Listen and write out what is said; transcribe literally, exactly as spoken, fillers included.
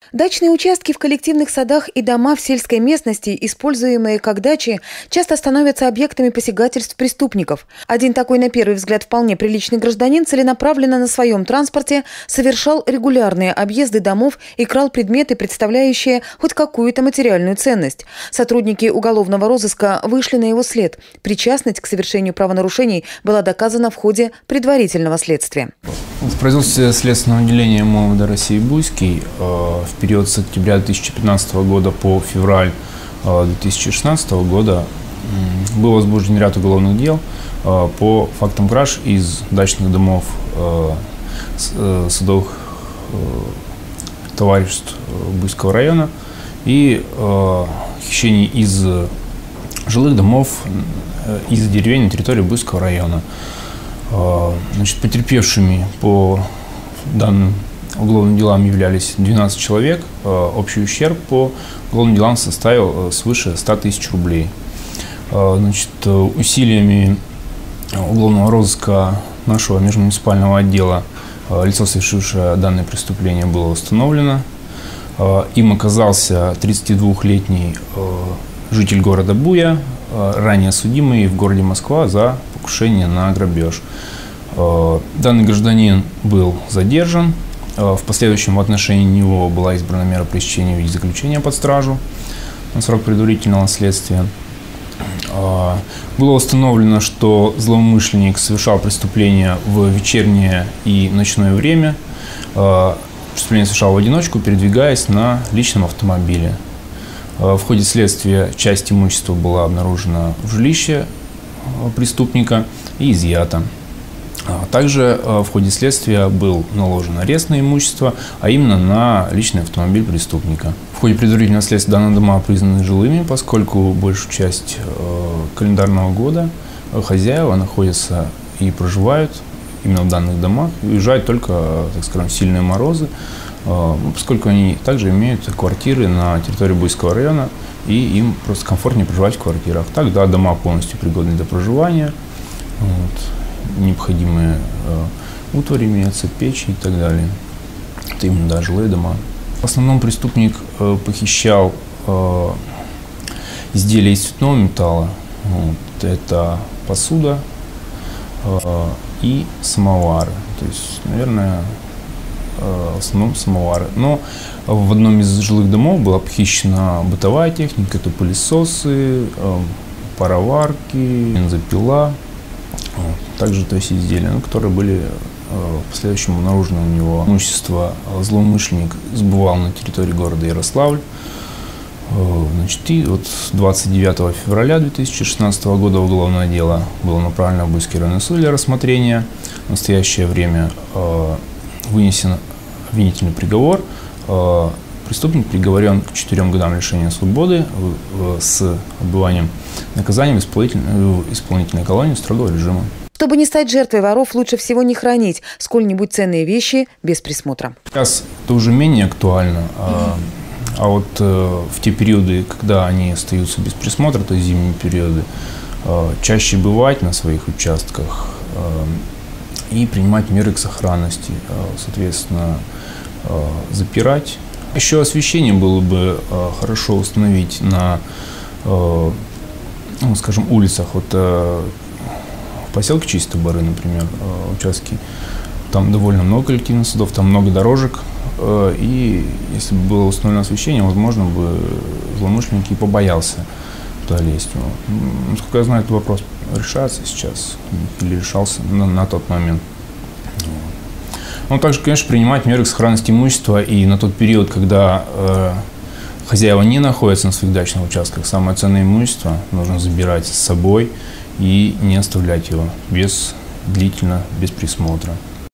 Дачные участки в коллективных садах и дома в сельской местности, используемые как дачи, часто становятся объектами посягательств преступников. Один такой, на первый взгляд, вполне приличный гражданин целенаправленно на своем транспорте совершал регулярные объезды домов и крал предметы, представляющие хоть какую-то материальную ценность. Сотрудники уголовного розыска вышли на его след. Причастность к совершению правонарушений была доказана в ходе предварительного следствия. В производстве Следственного отделения МОВД России Буйский в период с октября две тысячи пятнадцатого года по февраль две тысячи шестнадцатого года был возбужден ряд уголовных дел по фактам краж из дачных домов садовых товариществ Буйского района и хищений из жилых домов из деревень на территории Буйского района. Значит, потерпевшими по данным уголовным делам являлись двенадцать человек. Общий ущерб по уголовным делам составил свыше ста тысяч рублей. Значит, усилиями уголовного розыска нашего межмуниципального отдела лицо, совершившее данное преступление, было установлено. Им оказался тридцатидвухлетний житель города Буя, ранее судимый в городе Москва за покушение на грабеж. Данный гражданин был задержан. В последующем в отношении него была избрана мера пресечения в виде заключения под стражу на срок предварительного следствия. Было установлено, что злоумышленник совершал преступление в вечернее и ночное время. Преступление совершал в одиночку, передвигаясь на личном автомобиле. В ходе следствия часть имущества была обнаружена в жилище преступника и изъята. Также в ходе следствия был наложен арест на имущество, а именно на личный автомобиль преступника. В ходе предварительного следствия данные дома признаны жилыми, поскольку большую часть календарного года хозяева находятся и проживают именно в данных домах, и уезжают только, так скажем, в сильные морозы, поскольку они также имеют квартиры на территории Буйского района, и им просто комфортнее проживать в квартирах. Так, да, дома полностью пригодны для проживания, вот, необходимые э, утварь имеется, печи и так далее. Это именно, да, жилые дома. В основном преступник э, похищал э, изделия из цветного металла. Вот, это посуда э, и самовары. То есть, наверное, в основном самовары. Но в одном из жилых домов была похищена бытовая техника, это пылесосы, пароварки, бензопила, также, то есть, изделия, ну, которые были в последующем обнаружены у него. Имущество злоумышленник сбывал на территории города Ярославль. Значит, и вот двадцать девятого февраля две тысячи шестнадцатого года уголовное дело было направлено в Буйский районный суд для рассмотрения. В настоящее время вынесен обвинительный приговор. Преступник приговорен к четырем годам лишения свободы с отбыванием наказания в исполнительной колонии строгого режима. Чтобы не стать жертвой воров, лучше всего не хранить сколь-нибудь ценные вещи без присмотра. Сейчас это уже менее актуально. А, а вот в те периоды, когда они остаются без присмотра, то есть зимние периоды, чаще бывать на своих участках и принимать меры к сохранности, соответственно, запирать. Еще освещение было бы хорошо установить на, ну, скажем, улицах. Вот в поселке Чистые Бары, например, участки, там довольно много коллективных садов, там много дорожек. И если бы было установлено освещение, возможно, бы злоумышленник и побоялся туда лезть. Насколько я знаю, этот вопрос решается сейчас или решался на, на тот момент. Но также, конечно, принимать меры к сохранности имущества и на тот период, когда э, хозяева не находятся на своих дачных участках, самое ценное имущество нужно забирать с собой и не оставлять его без, длительно, без присмотра.